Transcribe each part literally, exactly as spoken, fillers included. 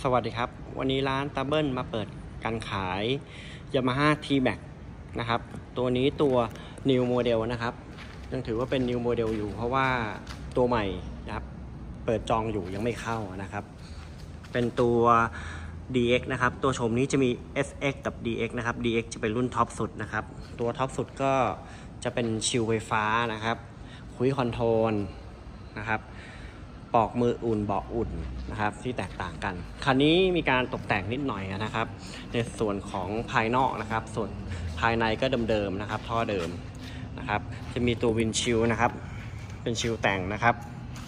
สวัสดีครับวันนี้ร้านตาเบิ้ลมาเปิดการขาย Yamaha ที แม็กซ์ นะครับตัวนี้ตัว New Model นะครับยังถือว่าเป็น New Model อยู่เพราะว่าตัวใหม่นะครับเปิดจองอยู่ยังไม่เข้านะครับเป็นตัว ดี เอ็กซ์ นะครับตัวชมนี้จะมี เอส เอ็กซ์ กับ ดี เอ็กซ์ นะครับ ดี เอ็กซ์ จะเป็นรุ่นท็อปสุดนะครับตัวท็อปสุดก็จะเป็นชิลไฟฟ้านะครับคุยคอนโทรลนะครับปอกมืออุ่นเบาะอุ่นนะครับที่แตกต่างกันคันนี้มีการตกแต่งนิดหน่อยนะครับในส่วนของภายนอกนะครับส่วนภายในก็เดิมๆนะครับท่อเดิมนะครับจะมีตัววินชิลนะครับเป็นชิลแต่งนะครับ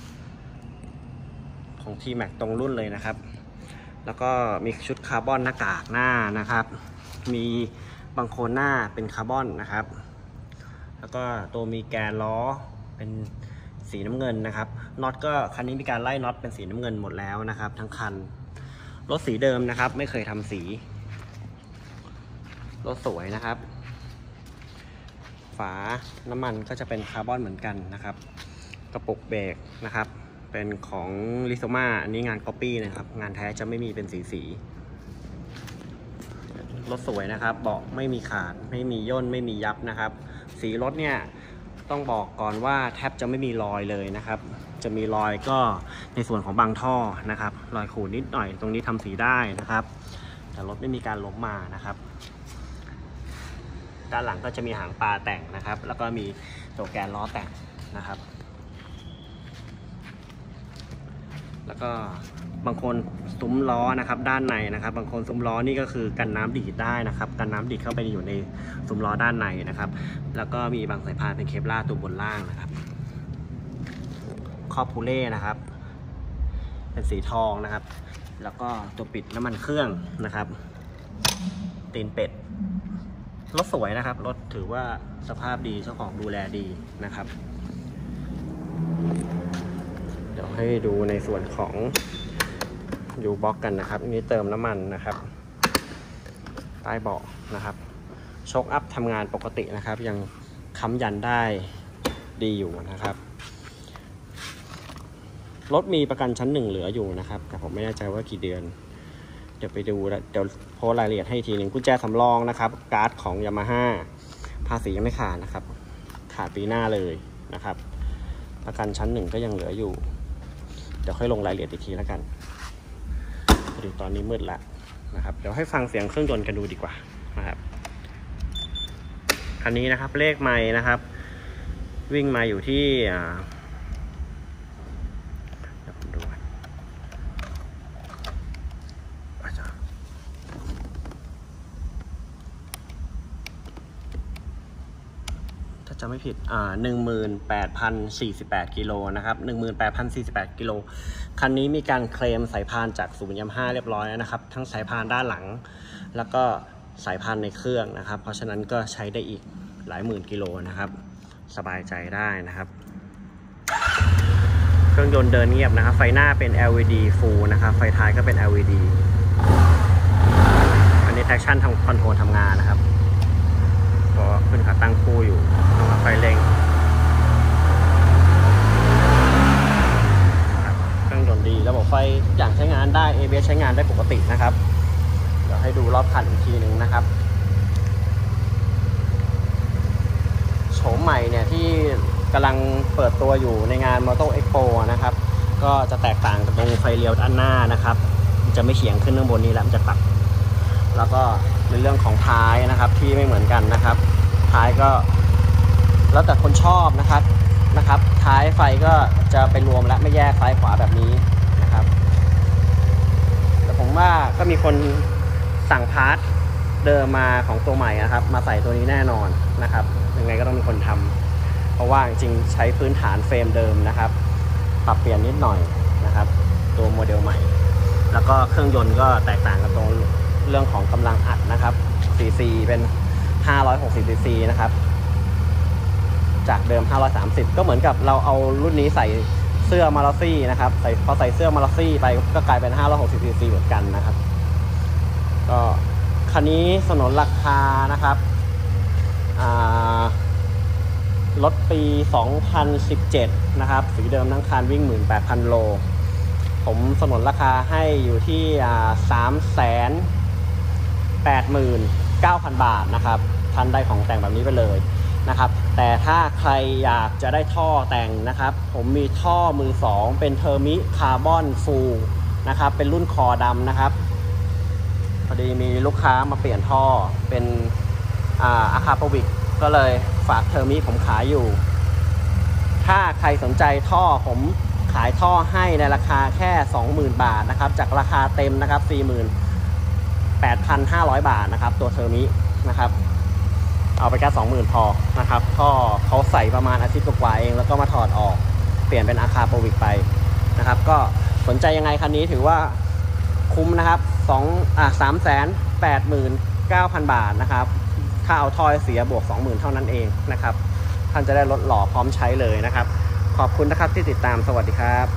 ของ ที แม็กซ์ ตรงรุ่นเลยนะครับแล้วก็มีชุดคาร์บอนหน้ากากหน้านะครับมีบังโคลนหน้าเป็นคาร์บอนนะครับแล้วก็ตัวมีแกนล้อเป็นสีน้ำเงินนะครับน็อตก็คันนี้มีการไล่น็อตเป็นสีน้ำเงินหมดแล้วนะครับทั้งคันรถสีเดิมนะครับไม่เคยทำสีรถสวยนะครับฝาน้ำมันก็จะเป็นคาร์บอนเหมือนกันนะครับกระปุกเบรกนะครับเป็นของลิโซมาอันนี้งานก๊อปปี้นะครับงานแท้จะไม่มีเป็นสีสีรถสวยนะครับเบาะไม่มีขาดไม่มีย่นไม่มียับนะครับสีรถเนี่ยต้องบอกก่อนว่าแทบจะไม่มีรอยเลยนะครับจะมีรอยก็ในส่วนของบางท่อนะครับรอยขูดนิดหน่อยตรงนี้ทำสีได้นะครับแต่รถไม่มีการล้มมานะครับด้านหลังก็จะมีหางปลาแต่งนะครับแล้วก็มีตัวแกนล้อแต่งนะครับแล้วก็บางคนซุ้มล้อนะครับด้านในนะครับบางคนซุ้มล้อนี่ก็คือกันน้ำดีดได้นะครับกันน้ำดีดเข้าไปอยู่ในซุ้มล้อด้านในนะครับแล้วก็มีบางสายพานเป็นเคปลาร์ตัวบนล่างนะครับครอบพูเล่นะครับเป็นสีทองนะครับแล้วก็ตัวปิดน้ำมันเครื่องนะครับตีนเป็ดรถสวยนะครับรถถือว่าสภาพดีเจ้าของดูแลดีนะครับเดี๋ยวให้ดูในส่วนของยูบ็อกกันนะครับนี่เติมน้ำมันนะครับใต้เบาะนะครับโชคอัพทำงานปกตินะครับยังค้ำยันได้ดีอยู่นะครับรถมีประกันชั้นหนึ่งเหลืออยู่นะครับแต่ผมไม่แน่ใจว่ากี่เดือนเดี๋ยวไปดูเดี๋ยวโพสรายละเอียดให้ทีหนึ่งกุญแจสำรองนะครับการ์ดของ Yamaha ภาษียังไม่ขาดนะครับขาดปีหน้าเลยนะครับประกันชั้นหนึ่งก็ยังเหลืออยู่เดี๋ยวค่อยลงรายละเอียดอีกทีแล้วกันดูตอนนี้มืดแล้วนะครับเดี๋ยวให้ฟังเสียงเครื่องยนต์กันดูดีกว่านะครับคันนี้นะครับเลขไมล์นะครับวิ่งมาอยู่ที่เดี๋ยวผมดูถ้าจะไม่ผิดอ่าหนึ่งหมื่นแปดพันสี่สิบแปดกิโลนะครับหนึ่งหมื่นแปดพันสี่สิบแปดกิโลคันนี้มีการเคลมสายพานจากศูนย์ Yamaha เรียบร้อยแล้วนะครับทั้งสายพานด้านหลังแล้วก็สายพานในเครื่องนะครับเพราะฉะนั้นก็ใช้ได้อีกหลายหมื่นกิโลนะครับสบายใจได้นะครับเครื่องยนต์เดินเงียบนะครับไฟหน้าเป็น แอล อี ดี Full นะครับไฟท้ายก็เป็น แอล อี ดี อันนี้ traction ทำคอนโทรลทำงานนะครับก็ขึ้นขาตั้งคู่อยู่ต้องไฟเร่งเครื่องยนต์ดีระบบไฟอย่างใช้งานได้ เอ บี เอส ใช้งานได้ปกตินะครับเดี๋ยวให้ดูรอบคันอีกทีหนึ่งนะครับโฉมใหม่เนี่ยที่กำลังเปิดตัวอยู่ในงาน Moto Expo นะครับก็จะแตกต่างกับตรงไฟเลี้ยวด้านหน้านะครับมันจะไม่เฉียงขึ้นข้างบนนี้แล้วมันจะตัดแล้วก็ในเรื่องของท้ายนะครับที่ไม่เหมือนกันนะครับท้ายก็แล้วแต่คนชอบนะครับนะครับท้ายไฟก็จะไปรวมและไม่แยกซ้ายขวาแบบนี้นะครับแต่ผมว่าก็มีคนสั่งพาร์ทเดิมมาของตัวใหม่นะครับมาใส่ตัวนี้แน่นอนนะครับยังไงก็ต้องมีคนทำเพราะว่าจริงๆใช้พื้นฐานเฟรมเดิมนะครับปรับเปลี่ยนนิดหน่อยนะครับตัวโมเดลใหม่แล้วก็เครื่องยนต์ก็แตกต่างกันตรงเรื่องของกำลังอัดนะครับ ซี ซี เป็นห้าร้อยหกสิบ ซี ซี นะครับจากเดิมห้าร้อยสามสิบก็เหมือนกับเราเอารุ่นนี้ใส่เสื้อมาราซี่นะครับใส่พอใส่เสื้อมาราซี่ไปก็กลายเป็นห้าร้อยหกสิบ ซี ซี เหมือนกันนะครับก็คันนี้สนนราคานะครับรถปีสองพันสิบเจ็ดนะครับสีเดิมทั้งคันวิ่ง หนึ่งหมื่นแปดพัน โลผมสนนราคาให้อยู่ที่สามแสนแปดหมื่นเก้าพันบาทนะครับท่านได้ของแต่งแบบนี้ไปเลยนะครับแต่ถ้าใครอยากจะได้ท่อแต่งนะครับผมมีท่อมือสองเป็นเทอร์มิคาร์บอนฟูลนะครับเป็นรุ่นคอดำนะครับพอดีมีลูกค้ามาเปลี่ยนท่อเป็นอาคาโปวิกก็เลยฝากเทอร์มิผมขายอยู่ถ้าใครสนใจท่อผมขายท่อให้ในราคาแค่ สองหมื่น บาทนะครับจากราคาเต็มนะครับ สี่หมื่นแปดพันห้าร้อย บาทนะครับตัวเทอร์มินะครับเอาไปแค่ สองหมื่น พอนะครับท่อเขาใส่ประมาณอาทิตย์กว่าเองแล้วก็มาถอดออกเปลี่ยนเป็นอาคาโปวิกไปนะครับก็สนใจยังไงคันนี้ถือว่าคุ้มนะครับสองอ่ะ สามแสนแปดหมื่นเก้าพัน บาทนะครับถ้าเอาท่อเสียบวก สองหมื่น เท่านั้นเองนะครับท่านจะได้รถหล่อพร้อมใช้เลยนะครับขอบคุณนะครับที่ติดตามสวัสดีครับ